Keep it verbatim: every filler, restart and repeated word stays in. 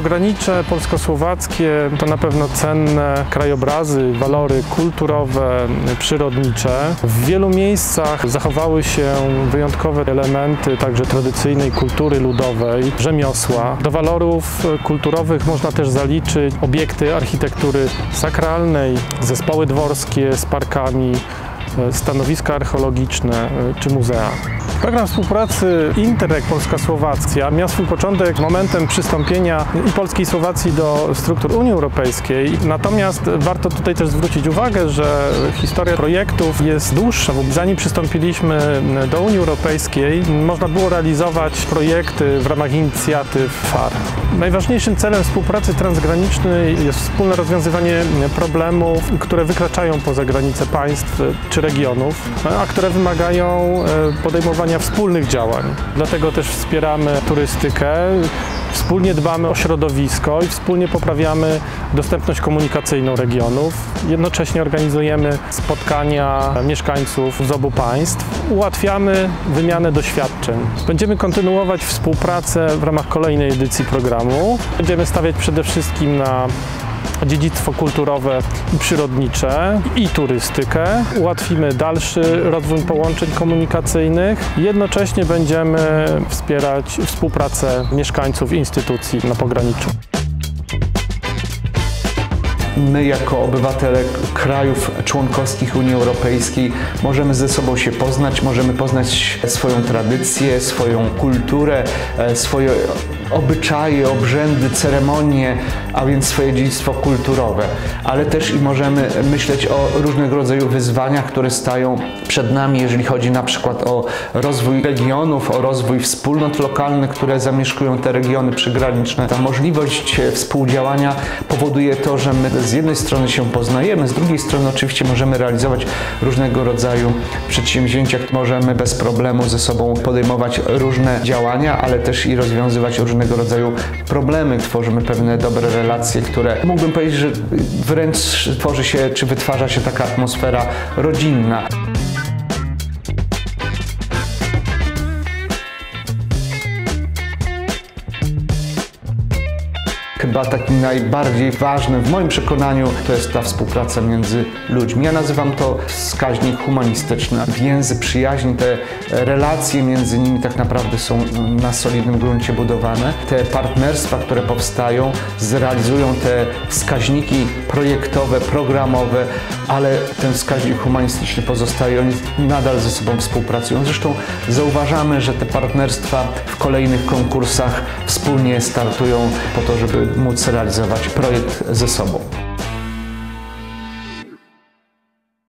Pogranicze polsko-słowackie to na pewno cenne krajobrazy, walory kulturowe, przyrodnicze. W wielu miejscach zachowały się wyjątkowe elementy także tradycyjnej kultury ludowej, rzemiosła. Do walorów kulturowych można też zaliczyć obiekty architektury sakralnej, zespoły dworskie z parkami, stanowiska archeologiczne czy muzea. Program współpracy Interreg Polska-Słowacja miał swój początek momentem przystąpienia i Polski i Słowacji do struktur Unii Europejskiej. Natomiast warto tutaj też zwrócić uwagę, że historia projektów jest dłuższa. Zanim przystąpiliśmy do Unii Europejskiej, można było realizować projekty w ramach inicjatyw F A R. Najważniejszym celem współpracy transgranicznej jest wspólne rozwiązywanie problemów, które wykraczają poza granice państw czy regionów, a które wymagają podejmowania wspólnych działań. Dlatego też wspieramy turystykę, wspólnie dbamy o środowisko i wspólnie poprawiamy dostępność komunikacyjną regionów. Jednocześnie organizujemy spotkania mieszkańców z obu państw. Ułatwiamy wymianę doświadczeń. Będziemy kontynuować współpracę w ramach kolejnej edycji programu. Będziemy stawiać przede wszystkim na dziedzictwo kulturowe i przyrodnicze i turystykę. Ułatwimy dalszy rozwój połączeń komunikacyjnych. Jednocześnie będziemy wspierać współpracę mieszkańców i instytucji na pograniczu. My jako obywatele krajów członkowskich Unii Europejskiej możemy ze sobą się poznać, możemy poznać swoją tradycję, swoją kulturę, swoje obyczaje, obrzędy, ceremonie, a więc swoje dziedzictwo kulturowe, ale też i możemy myśleć o różnego rodzaju wyzwaniach, które stają przed nami, jeżeli chodzi na przykład o rozwój regionów, o rozwój wspólnot lokalnych, które zamieszkują te regiony przygraniczne. Ta możliwość współdziałania powoduje to, że my z jednej strony się poznajemy, z drugiej strony oczywiście możemy realizować różnego rodzaju przedsięwzięcia, możemy bez problemu ze sobą podejmować różne działania, ale też i rozwiązywać różnego rodzaju problemy. Tworzymy pewne dobre relacje, które mógłbym powiedzieć, że wręcz tworzy się czy wytwarza się taka atmosfera rodzinna. Chyba takim najbardziej ważnym w moim przekonaniu to jest ta współpraca między ludźmi. Ja nazywam to wskaźnik humanistyczny. Więzy przyjaźni, te relacje między nimi tak naprawdę są na solidnym gruncie budowane. Te partnerstwa, które powstają, zrealizują te wskaźniki projektowe, programowe, ale ten wskaźnik humanistyczny pozostaje, oni nadal ze sobą współpracują. Zresztą zauważamy, że te partnerstwa w kolejnych konkursach wspólnie startują po to, żeby móc realizować projekt ze sobą.